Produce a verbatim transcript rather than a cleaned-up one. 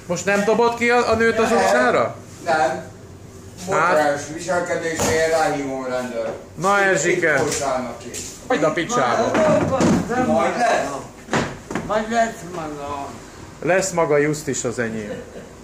Most nem dobott ki a, a nőt az utcára? Nem. Botrányos viselkedésére ráhívom a rendőr. Na Erzsike! Hagyd a picsába! Majd lesz. Majd lesz maga. Lesz maga just is az enyém.